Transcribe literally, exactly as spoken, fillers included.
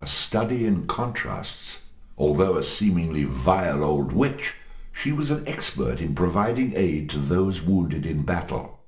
study in contrasts. Although a seemingly vile old witch, she was an expert in providing aid to those wounded in battle.